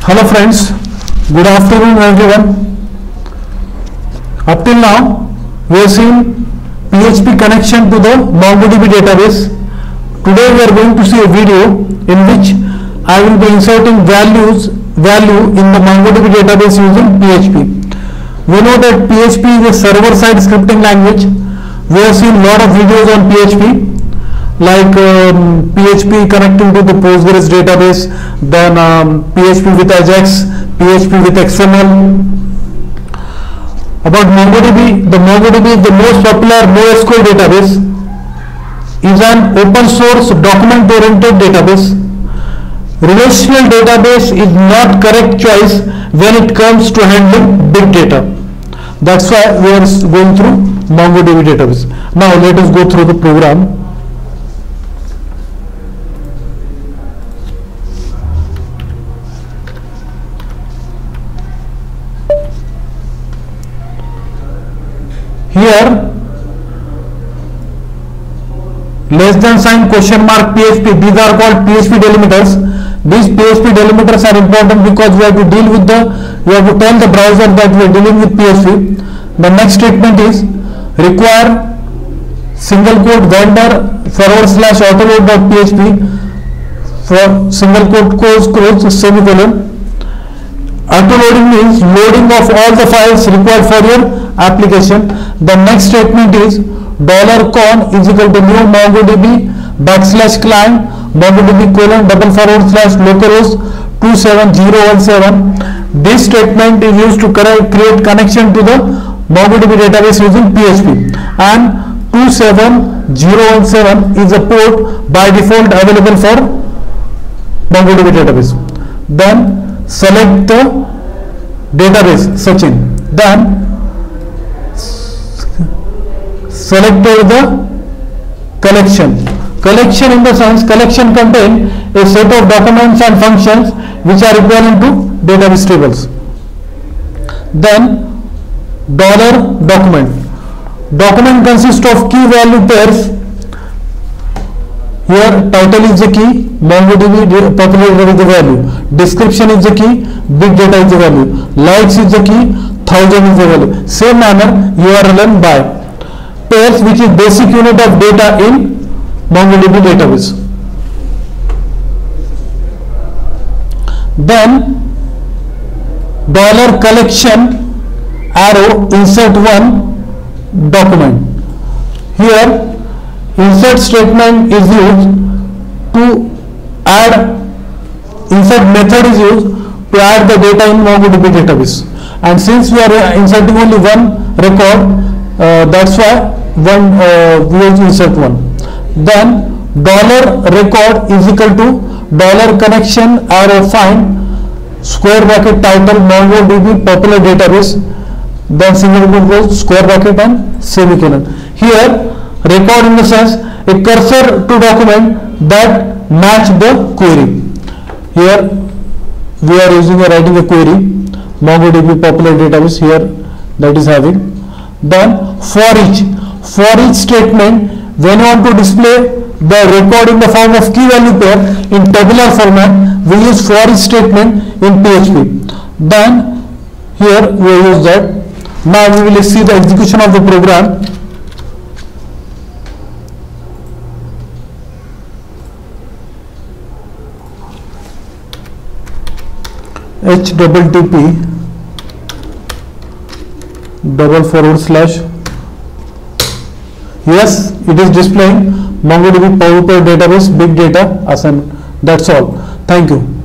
Hello friends, good afternoon everyone. Up till now we have seen PHP connection to the MongoDB database. Today we are going to see a video in which I will be inserting value in the MongoDB database using PHP. We know that PHP is a server-side scripting language. We have seen a lot of videos on PHP, like PHP connecting to the Postgres database, then PHP with Ajax, PHP with XML. About MongoDB, the MongoDB is the most popular NoSQL database, is an open source document oriented database. Relational database is not correct choice when it comes to handling big data. That's why we are going through MongoDB database. Now let us go through the program. Here less than sign question mark PHP, these are called PHP delimiters. These PHP delimiters are important because we have to tell the browser that we are dealing with PHP. The next statement is require single quote vendor / autoload.php for single quote semicolon. Autoloading means loading of all the files required for your application. The next statement is $con is equal to new MongoDB /client MongoDB : localhost 27017. This statement is used to create connection to the MongoDB database using PHP, and 27017 is a port by default available for MongoDB database. Then select the database Sachin. Then select the collection. Collection in the sense collection contain a set of documents and functions which are equivalent to database tables. Then $document. Document consists of key value pairs. Here title is the key, MongoDB populated is the value, description is the key, big data is the value, likes is the key, 1000 is the value. Same manner URL and by. Pairs, which is basic unit of data in MongoDB database. Then $collection arrow insert one document. Here insert statement is used to add, insert method is used to add the data in MongoDB database, and since we are inserting only one record, that's why we will insert one. Then $record is equal to $connection arrow find square bracket title MongoDB popular database, then single quote square bracket and semicolon. Here record in the sense a cursor to document that match the query. Here we are writing a query MongoDB popular database, here that is having. Then for each statement, when you want to display the record in the form of key value pair in tabular format, we use for each statement in PHP. Then here we use that. Now we will see the execution of the program. http:// yes, it is displaying MongoDB Power Query database big data assignment. That's all. Thank you.